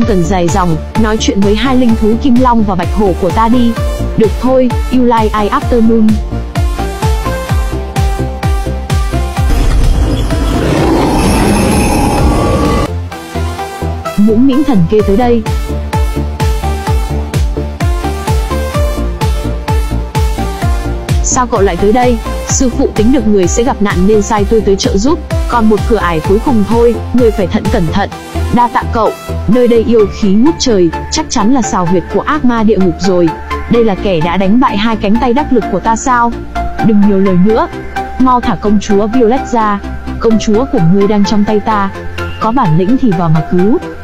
cần dài dòng, nói chuyện với hai linh thú Kim Long và Bạch Hổ của ta đi. Được thôi, You Like I Afternoon. Mũm mĩm thần kê tới đây. Sao cậu lại tới đây? Sư phụ tính được người sẽ gặp nạn nên sai tôi tới trợ giúp. Còn một cửa ải cuối cùng thôi, người phải cẩn thận. Đa tạ cậu. Nơi đây yêu khí ngút trời, chắc chắn là xào huyệt của ác ma địa ngục rồi. Đây là kẻ đã đánh bại hai cánh tay đắc lực của ta sao? Đừng nhiều lời nữa, mau thả công chúa Violet ra. Công chúa của ngươi đang trong tay ta. Có bản lĩnh thì vào mà cứu.